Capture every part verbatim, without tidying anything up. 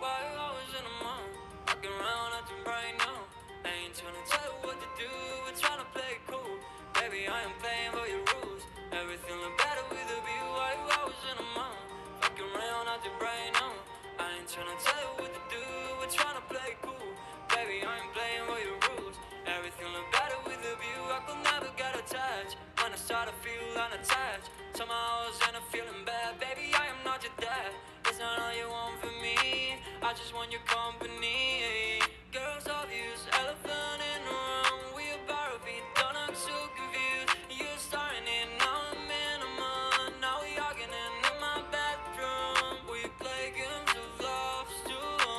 Why you always in the mood? Walking around acting right now. I ain't tryna tell you what to do, we're tryna play it cool. Baby, I am playing by your rules. Everything look better with a view. Why you always in the mood? Walking around acting right now. I ain't tryna tell you what to do, we're tryna play it cool. Baby, I ain't playing by your rules. Everything look better with a view. I could never get attached. When I start to feel unattached, somehow I was in a feeling bad. Baby, I am not your dad. It's not all you want from me. I just want your company. Girls obvious, elephant in the room. We about to be done, I'm so confused. You're starting it, now I'm in a month. Now we arguing in my bedroom. We play games of love to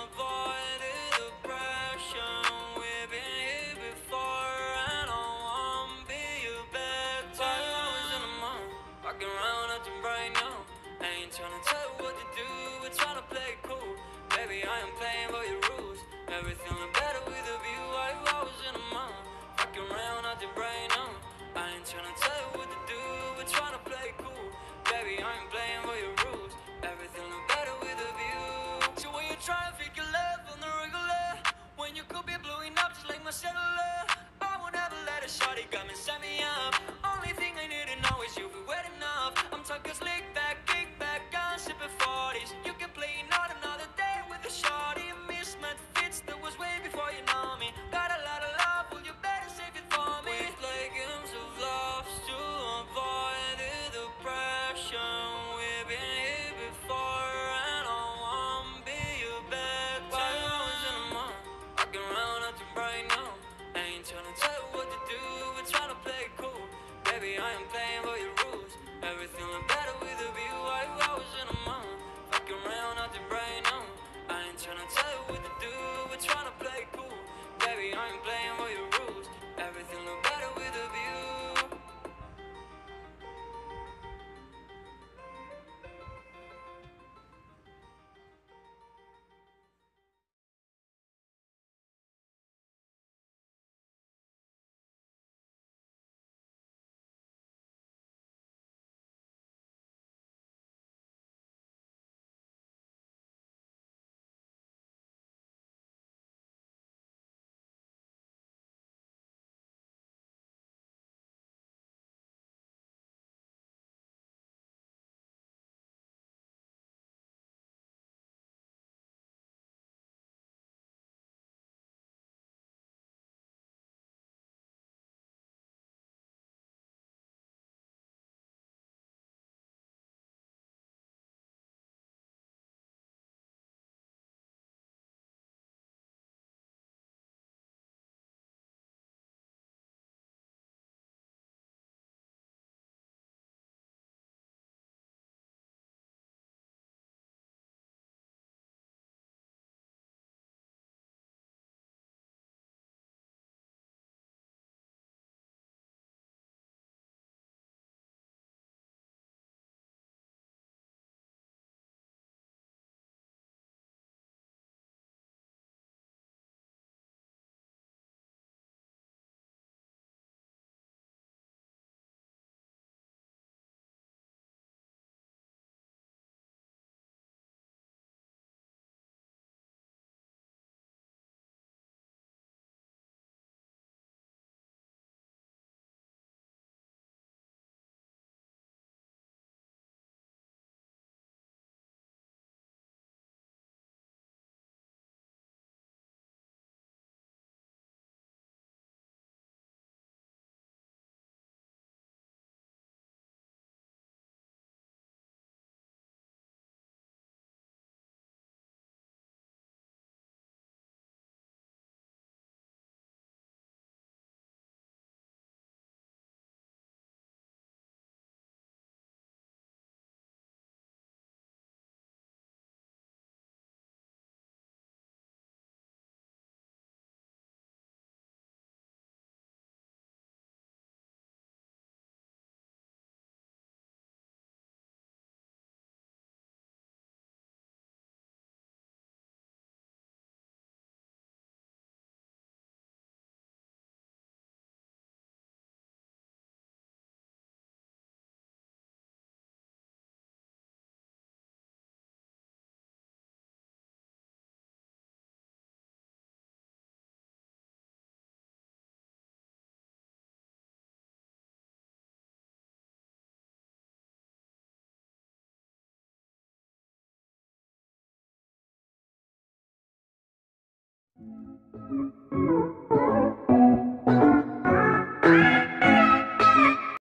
avoid the depression. We've been here before and I won't be your bed. Why you always in the mood? Walking around acting bright now. I ain't tryna tell you what to do, we're tryna play it cool. Baby, I am playing by your rules. Everything look better with a view. Why you always in the mood? Walking around acting bright now. I ain't tryna tell you what to do, we're tryna play it cool. Baby, I ain't playing by your rules. Everything look better with a view. So when you try to fake your love on the regular, when you could be blowing up just like my cellular, I won't ever let a shawty come and set me up. Only thing I need to know is you be wet enough. I'm talking slick back, kick back, gun sipping forties. You can play not another day with a shawty. Mismatched fits that was way before you know me. Got a lot of love, well you better save it for me. We play games of love to avoid the depression. We've been here before and I won't be your bed. Why you always in the mood? Walking around acting bright now. I ain't tryna tell you what to do, we're tryna play it cool. Baby, I am playing by your rules. Everything look better with a view. Why you always in the mood? Fucking around acting bright now. I ain't tryna tell you what to do, we're tryna play it cool. Baby, I ain't playing by your rules. Everything look better with a view.